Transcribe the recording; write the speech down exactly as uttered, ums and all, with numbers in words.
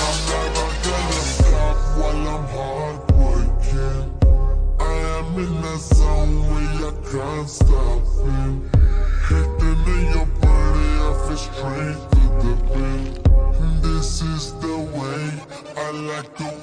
never gonna stop while I'm hard working. I am in a zone where I can't stop it. Hitting in your body, I feel straight to the bed. This is the way I like to